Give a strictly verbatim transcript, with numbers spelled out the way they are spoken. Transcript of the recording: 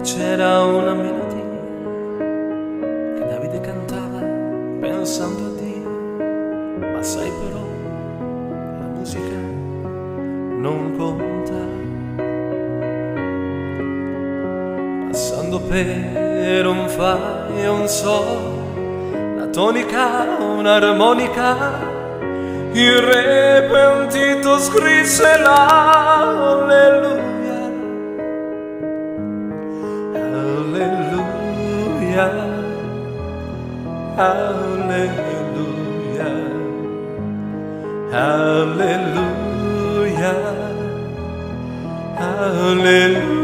c'era una melodia che Davide cantava pensando a Dio. Ma sai però, la musica non conta. Passando per un fa e un sol, la tonica, un'armonica, il re pentito scrisse l'alleluia. Alleluia, alleluia, alleluia, alleluia.